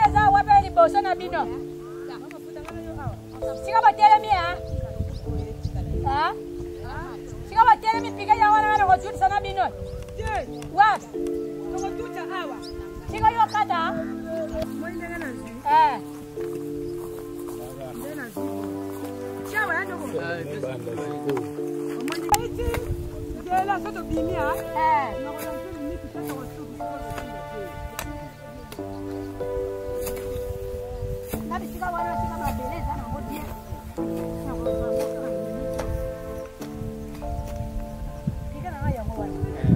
Za wabeli boso na bino. Sika batele mi ha? Ha? Sika batele mi pika ya wana na kotuti sana bino. Wa? Kotuti awa. Sika yo kata? Mwende ngana zi. Ngana zi. Chawa ya ndoko. Mwende iti. Ngela soto bimi ha? Noko na ni kitaka watu. Nabi sika wana sika mabeleza na ngoti. Kika na haya mwana.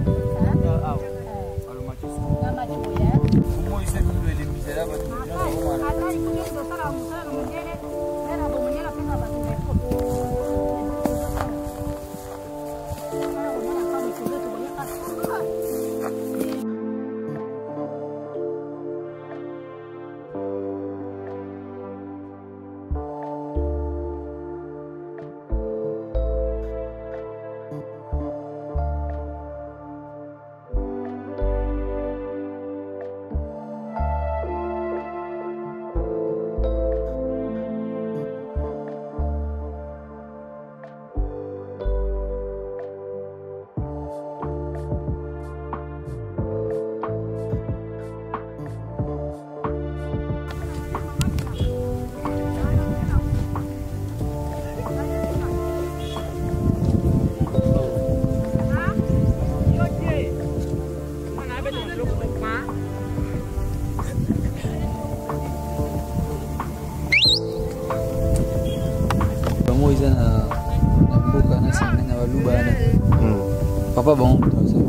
Papa bom,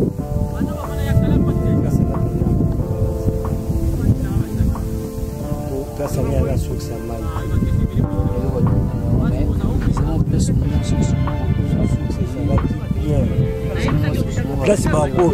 Pesa minha na sua semana. Pesa babu.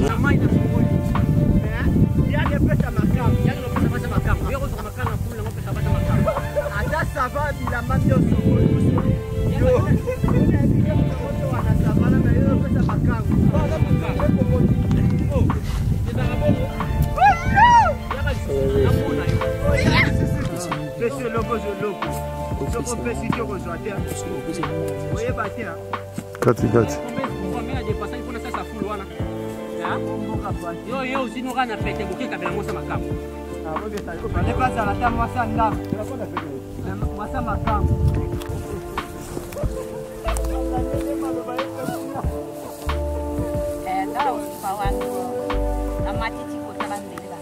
Kati. Yo usino kana pete bukeka bila mosa makamu. Ne pasa la tamu wasanda. Masa makamu. Ndao pawangu. Amati tiko tabandeleka.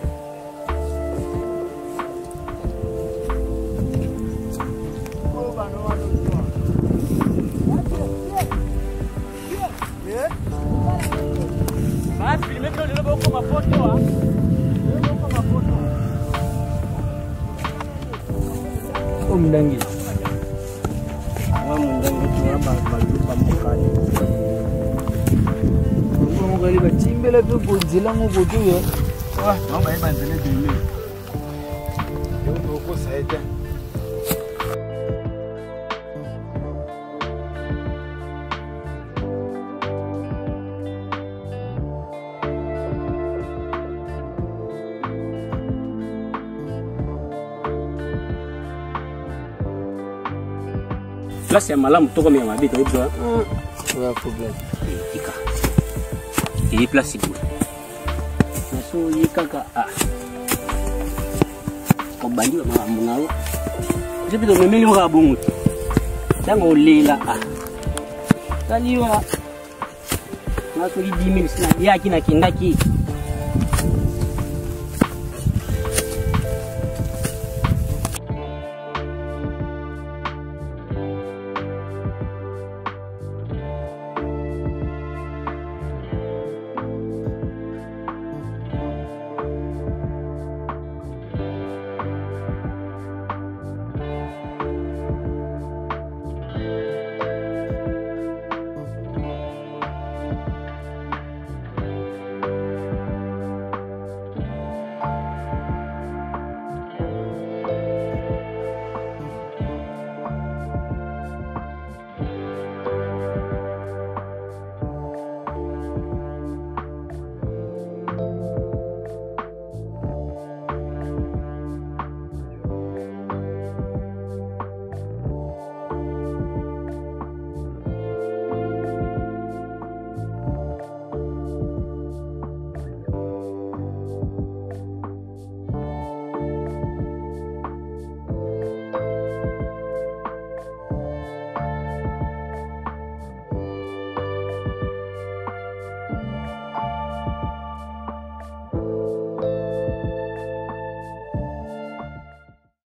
Basi filmeko ndio boko mafoto ah. Boko mafoto. Mdangi. Mdangi tu hapa mkali. Mukali bachimbela pe kuzila mubutu yo. Mama iba nzele dimi. Yo ndoko saita. Place ya malamu toko mia mabito hizo. Wa problem. Ika. Hii place ibu. Naso yikaka ah. Ko bandiwa malamu ngalo. Jibito memeli wa bungu. Dango lila ah. Taliwa. Naso 10 minutes na yaki na kindaki.